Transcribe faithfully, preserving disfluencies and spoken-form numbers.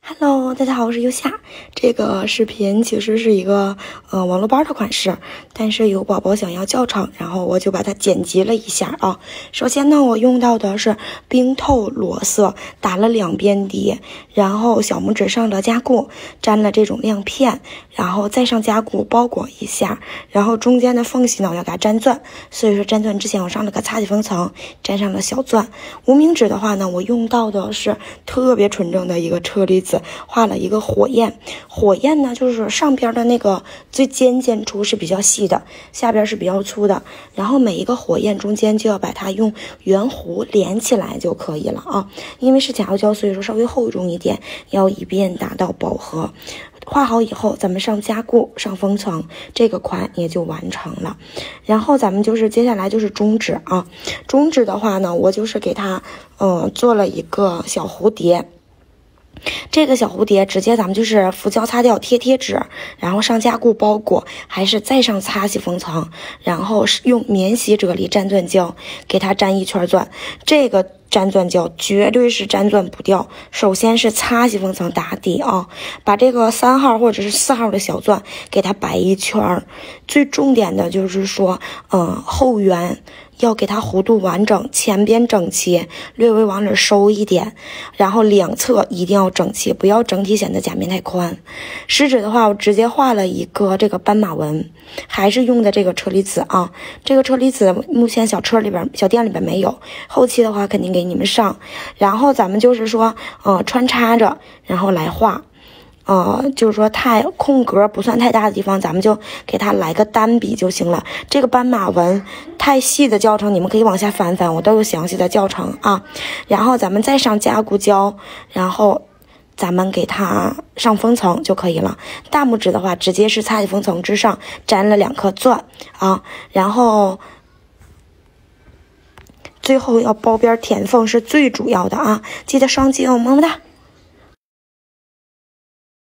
Hello， 大家好，我是优夏。这个视频其实是一个呃网络班的款式，但是有宝宝想要教程，然后我就把它剪辑了一下啊。首先呢，我用到的是冰透裸色，打了两边底，然后小拇指上了加固，粘了这种亮片，然后再上加固包裹一下，然后中间的缝隙呢我要给它粘钻，所以说粘钻之前我上了个擦洗封层，粘上了小钻。无名指的话呢，我用到的是特别纯正的一个车厘子。画了一个火焰，火焰呢就是上边的那个最尖尖处是比较细的，下边是比较粗的，然后每一个火焰中间就要把它用圆弧连起来就可以了啊。因为是假药胶，所以说稍微厚重一点，要以便达到饱和。画好以后，咱们上加固，上封层，这个款也就完成了。然后咱们就是接下来就是中指啊，中指的话呢，我就是给它呃做了一个小蝴蝶。这个小蝴蝶直接咱们就是浮胶擦掉，贴贴纸，然后上加固包裹，还是再上擦洗封层，然后用免洗啫喱粘钻胶给它粘一圈钻。这个粘钻胶绝对是粘钻不掉，首先是擦洗封层打底啊，把这个三号或者是四号的小钻给它摆一圈。最重点的就是说，嗯，后缘要给它弧度完整，前边整齐，略微往里收一点，然后两侧一定要整齐，不要整体显得甲面太宽。食指的话，我直接画了一个这个斑马纹，还是用的这个车厘子啊。这个车厘子目前小车里边、小店里边没有，后期的话肯定给你们上。然后咱们就是说，呃，穿插着，然后来画。呃，就是说太空格不算太大的地方，咱们就给它来个单笔就行了。这个斑马纹太细的教程，你们可以往下翻翻，我都有详细的教程啊。然后咱们再上加固胶，然后咱们给它上封层就可以了。大拇指的话，直接是擦洗封层之上粘了两颗钻啊，然后最后要包边填缝是最主要的啊，记得双击哦，么么哒。